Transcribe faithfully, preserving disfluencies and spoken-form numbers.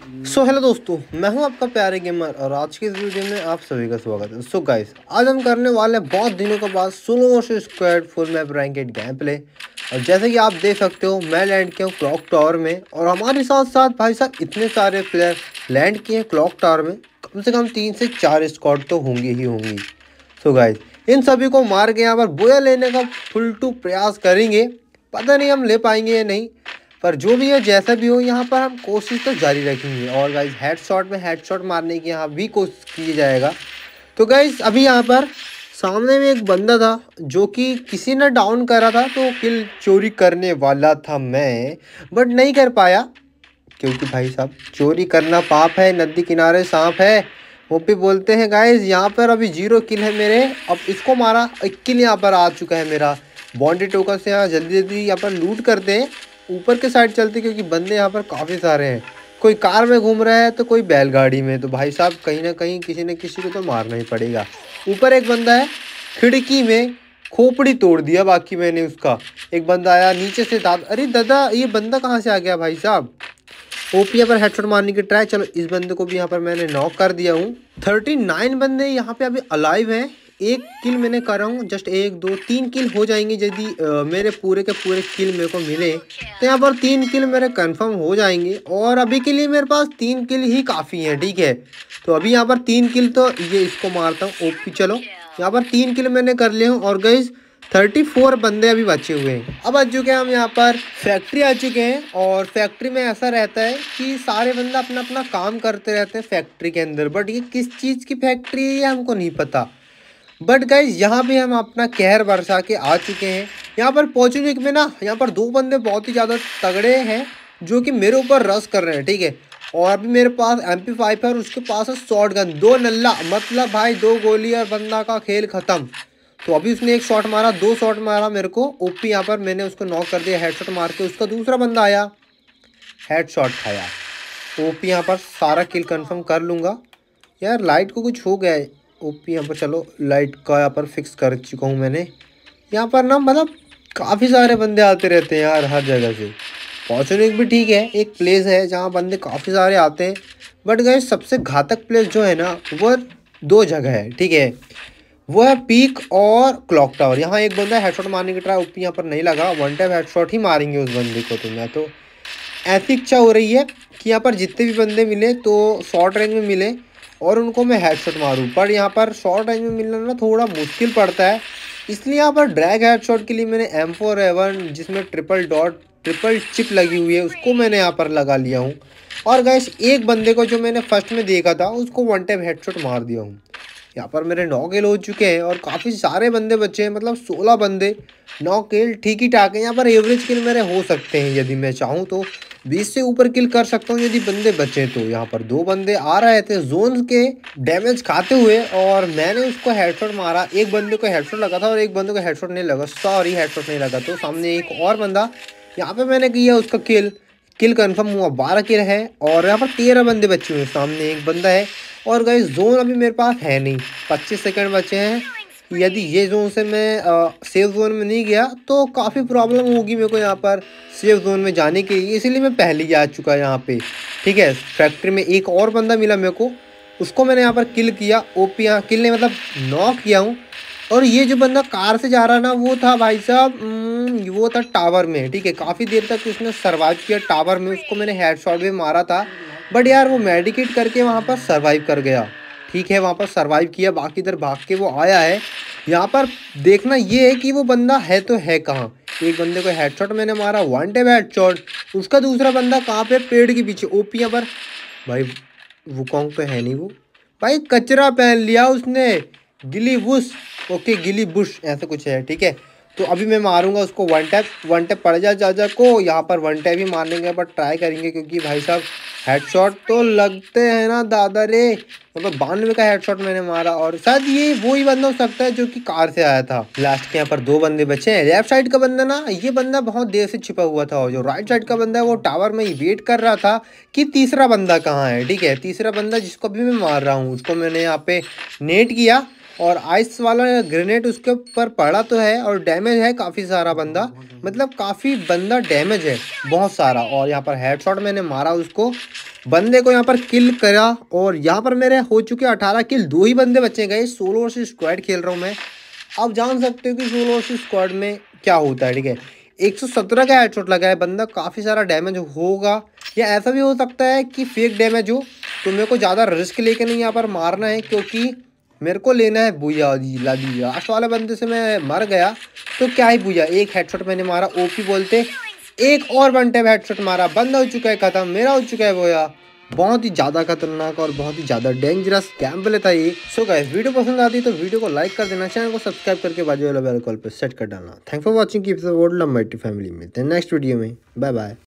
So hello दोस्तों, मैं हूं आपका प्यारे गेमर और आज की इस वीडियो में आप सभी का स्वागत है। सो गाइस, आज हम करने वाले हैं बहुत दिनों के बाद solo versus squad full map ranked game play. और जैसे कि आप देख सकते हो, मैं लैंड किया हूँ क्लॉक टावर में और हमारे साथ साथ भाई साहब इतने सारे प्लेयर लैंड किए हैं क्लॉक टावर में। कम से कम तीन से चार स्क्वाड तो होंगी ही होंगी। सो गाइस, इन सभी को मार के यहाँ पर बोया लेने का फुल टू प्रयास करेंगे। पता नहीं हम ले पाएंगे या नहीं, पर जो भी हो जैसा भी हो यहाँ पर हम कोशिश तो जारी रखेंगे। और गाइज हेडशॉट में हेडशॉट मारने की यहाँ भी कोशिश की जाएगा। तो गाइज अभी यहाँ पर सामने में एक बंदा था जो कि किसी ने डाउन करा था, तो किल चोरी करने वाला था मैं, बट नहीं कर पाया क्योंकि भाई साहब चोरी करना पाप है, नदी किनारे सांप है, वो भी बोलते हैं। गाइज यहाँ पर अभी जीरो किल है मेरे। अब इसको मारा, एक किल यहाँ पर आ चुका है मेरा। बॉन्डी टोकन से यहाँ जल्दी जल्दी यहाँ पर लूट करते हैं, ऊपर के साइड चलते क्योंकि बंदे यहाँ पर काफ़ी सारे हैं। कोई कार में घूम रहा है तो कोई बैलगाड़ी में, तो भाई साहब कहीं ना कहीं किसी न किसी को तो मारना ही पड़ेगा। ऊपर एक बंदा है, खिड़की में खोपड़ी तोड़ दिया बाकी मैंने उसका। एक बंदा आया नीचे से, दादा अरे दादा ये बंदा कहाँ से आ गया भाई साहब। ओपी पर हेडशॉट मारने की ट्राई। चलो इस बंदे को भी यहाँ पर मैंने नॉक कर दिया हूँ। थर्टी नाइन बंदे यहाँ पे अभी अलाइव हैं। एक किल मैंने कर रहा हूँ, जस्ट एक दो तीन किल हो जाएंगे यदि मेरे पूरे के पूरे किल मेरे को मिले तो यहाँ पर तीन किल मेरे कंफर्म हो जाएंगे। और अभी के लिए मेरे पास तीन किल ही काफ़ी है, ठीक है। तो अभी यहाँ पर तीन किल, तो ये इसको मारता हूँ ओपी। चलो यहाँ पर तीन किल मैंने कर लिए हूँ और गाइस थर्टी फोर बंदे अभी बचे हुए हैं। अब आ चुके हैं हम यहाँ पर फैक्ट्री आ चुके हैं। और फैक्ट्री में ऐसा रहता है कि सारे बंदा अपना अपना काम करते रहते हैं फैक्ट्री के अंदर, बट ये किस चीज़ की फैक्ट्री है ये हमको नहीं पता। बट गाइज यहाँ पे हम अपना कहर बरसा के आ चुके हैं। यहाँ पर पॉचुनिक में ना, यहाँ पर दो बंदे बहुत ही ज़्यादा तगड़े हैं जो कि मेरे ऊपर रश कर रहे हैं, ठीक है। और अभी मेरे पास एम पी फाइव है और उसके पास है शॉर्ट गन, दो नल्ला, मतलब भाई दो गोली और बंदा का खेल ख़त्म। तो अभी उसने एक शॉट मारा, दो शॉट मारा मेरे को ओपी। यहाँ पर मैंने उसको नॉक कर दिया हेडशॉट मार के। उसका दूसरा बंदा आया, हेडशॉट खाया ओपी। यहाँ पर सारा किल कंफर्म कर लूँगा। यार लाइट को कुछ हो गया है ओपी यहाँ पर। चलो लाइट का यहाँ पर फिक्स कर चुका हूँ मैंने। यहाँ पर ना मतलब काफ़ी सारे बंदे आते रहते हैं यार हर जगह से। फॉर्चूनेट भी ठीक है, एक प्लेस है जहाँ बंदे काफ़ी सारे आते हैं। बट गाइस सबसे घातक प्लेस जो है ना वो दो जगह है, ठीक है। वो है पीक और क्लॉक टावर। यहाँ एक बंदा हेडशॉट मारने की ट्राई, ओपी यहाँ पर नहीं लगा, वन टाइम हेडशॉट ही मारेंगे उस बंदे को। तो मैं तो ऐसी इच्छा हो रही है कि यहाँ पर जितने भी बंदे मिले तो शॉर्ट रेंज में मिले और उनको मैं हेडशॉट मारूं। पर यहाँ पर शॉर्ट रेंज में मिलना ना थोड़ा मुश्किल पड़ता है, इसलिए यहाँ पर ड्रैग हेडशॉट के लिए मैंने एम फोर एवन जिसमें ट्रिपल डॉट ट्रिपल चिप लगी हुई है उसको मैंने यहाँ पर लगा लिया हूँ। और गैस एक बंदे को जो मैंने फर्स्ट में देखा था उसको वन टाइम हेडशॉट मार दिया हूँ। यहाँ पर मेरे नौ किल हो चुके हैं और काफ़ी सारे बंदे बचे हैं, मतलब सोलह बंदे, नौ किल ठीक ही ठाक है। यहाँ पर एवरेज किल मेरे हो सकते हैं, यदि मैं चाहूँ तो बीस से ऊपर किल कर सकता हूँ यदि बंदे बचे तो। यहाँ पर दो बंदे आ रहे थे जोन के डैमेज खाते हुए और मैंने उसको हेडशॉट मारा। एक बंदे को हेडशॉट लगा था और एक बंदे को हेडशॉट नहीं लगा, सॉरी हेडशॉट नहीं लगा। तो सामने एक और बंदा, यहाँ पे मैंने किया उसका किल, किल कंफर्म हुआ, बारह किल है। और यहाँ पर तेरह बंदे बचे हुए, सामने एक बंदा है। और गाइस जोन अभी मेरे पास है नहीं, पच्चीस सेकंड बचे हैं। यदि ये जोन से मैं आ, सेफ जोन में नहीं गया तो काफ़ी प्रॉब्लम होगी मेरे को यहाँ पर सेफ जोन में जाने के लिए, इसीलिए मैं पहले ही आ चुका यहाँ पे, ठीक है। फैक्ट्री में एक और बंदा मिला मेरे को, उसको मैंने यहाँ पर किल किया ओपी। यहाँ किल ने मतलब नॉक किया हूँ। और ये जो बंदा कार से जा रहा ना वो था भाई साहब, वो था टावर में, ठीक है। काफ़ी देर तक उसने सर्वाइव किया टावर में, उसको मैंने हेडशॉट भी मारा था। बट यार वो मेडिकेट करके वहाँ पर सर्वाइव कर गया, ठीक है। वहाँ पर सर्वाइव किया, बाकी इधर भाग के वो आया है। यहाँ पर देखना ये है कि वो बंदा है तो है कहाँ। एक बंदे को हेडशॉट मैंने मारा, वन टाइम हेडशॉट। उसका दूसरा बंदा कहाँ पे, पेड़ के पीछे ओपी। यहाँ पर भाई वो कौन पे है नहीं, वो भाई कचरा पहन लिया उसने, गिली बुश, ओके गिली बुश ऐसा कुछ है, ठीक है। तो अभी मैं मारूंगा उसको वन टैप, वन टैप पड़ जाए जाजा को। यहाँ पर वन टैप ही मारने के बट ट्राई करेंगे क्योंकि भाई साहब हेडशॉट तो लगते हैं ना दादा रे। मतलब बानवे का हेडशॉट मैंने मारा और शायद ये वो ही बंदा हो सकता है जो कि कार से आया था। लास्ट के यहाँ पर दो बंदे बचे हैं। लेफ्ट साइड का बंदा ना, ये बंदा बहुत देर से छिपा हुआ था और जो राइट साइड का बंदा है वो टावर में ही वेट कर रहा था कि तीसरा बंदा कहाँ है, ठीक है। तीसरा बंदा जिसको भी मैं मार रहा हूँ उसको मैंने यहाँ पे नेट किया और आइस वाला ग्रेनेड उसके ऊपर पड़ा तो है और डैमेज है काफ़ी सारा बंदा, मतलब काफ़ी बंदा डैमेज है बहुत सारा। और यहाँ पर हेडशॉट मैंने मारा उसको, बंदे को यहाँ पर किल करा। और यहाँ पर मेरे हो चुके अठारह किल, दो ही बंदे बचे गए। सोलो वर्सेस स्क्वाड खेल रहा हूँ मैं। आप जान सकते हो कि सोलो वर्सेस स्क्वाड में क्या होता है, ठीक है। एक सौ सत्रह का हेडशॉट लगा है, बंदा काफ़ी सारा डैमेज होगा, या ऐसा भी हो सकता है कि फेक डैमेज हो। तो मेरे को ज़्यादा रिस्क लेके नहीं यहाँ पर मारना है, क्योंकि मेरे को लेना है बुया दी लादी। लास्ट वाले बंदे से मैं मर गया तो क्या ही बुया, एक हेडशॉट मैंने मारा, ओपी बोलते। एक और वन टैप हेडशॉट मारा, बंदा हो चुका है खत्म, मेरा हो चुका है बुया। बहुत ही ज़्यादा खतरनाक और बहुत ही ज़्यादा डेंजरस गेम प्ले था ये। सो गाइस, वीडियो पसंद आती है तो वीडियो को लाइक कर देना, चैनल को सब्सक्राइब करके बाजू वाला बेल कॉल पर सेट कर डालना। Thank for watching, keep support, love my family. मिलते हैं नेक्स्ट वीडियो में, बाय बाय।